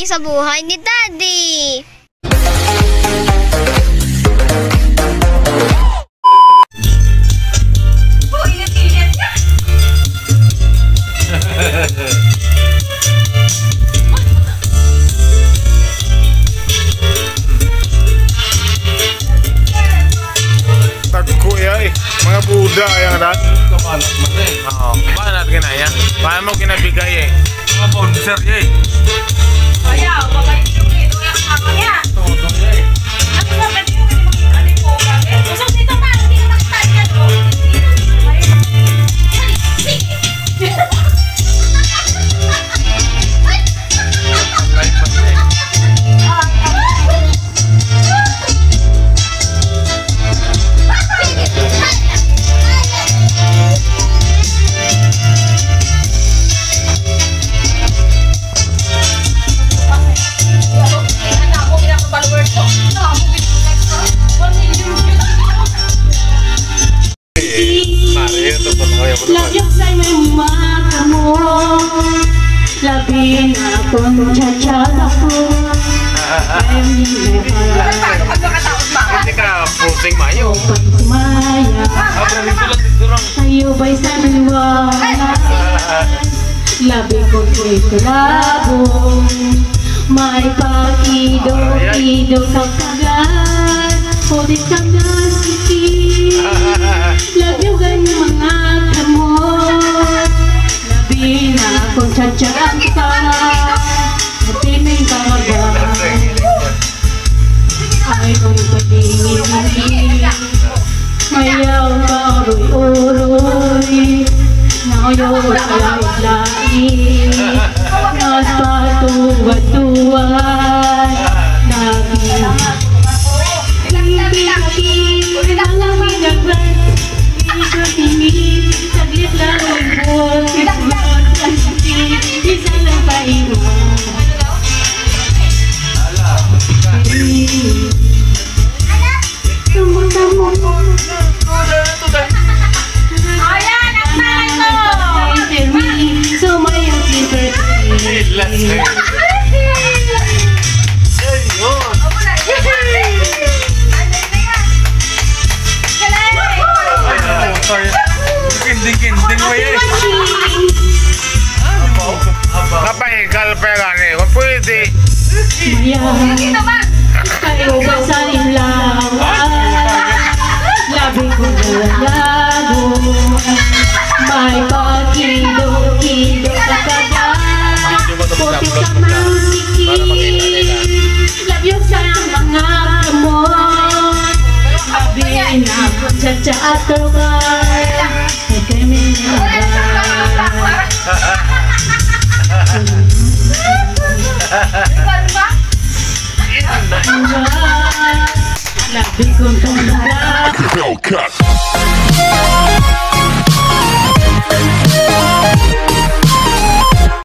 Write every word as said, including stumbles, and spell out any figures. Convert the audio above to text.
sa buhay ni Daddy. Kuya eh, mga Buddha yang rat. Kapalat mo eh. Oo. Paano natin kinaya? Paano mo kinabigay eh? Mga bouncer eh. Kaya, babalik yung ito yung kakaya. Todo eh. Ano ba pwede yung makikita din po? Usap dito pa, hindi ka nakita niya to. Lagyan sa may mata mo, labi na akong tsatsala ko. Hindi ka pusing mayo. Pagmaya, sa'yo ba'y sa naliwala? Labi ko ko'y kulabong, may pakido-kido sa kagat. Hodit kang nasikip, lagyo ganyan mga kamot. Labi na akong tsatsarang ka, natiming kamagay. Ay kong patingin-tingin, mayaw ka uroy-uroy. Naoyo kaya ilain, naspatuwa-tuwan. Naging Hindi lang minagray, hindi ko tingin, saglit lang ang buwan, ismot ang sakit, isa lang paiwan. Tumutamo mo. Ayan, ang nanay ko! Sumayang birthday. Kinding-kinding mo eh. Kapag ikalperan eh, kung pwede. Mayang kayo ba sa ilawan? Labi ko nalalago, may pakido-kido sa kagat. Puti sa masikip, labyo sa mga kamot. Labi na ako tsa-tsa-ato ka, ay kami nalagay. Labi kong tumulak.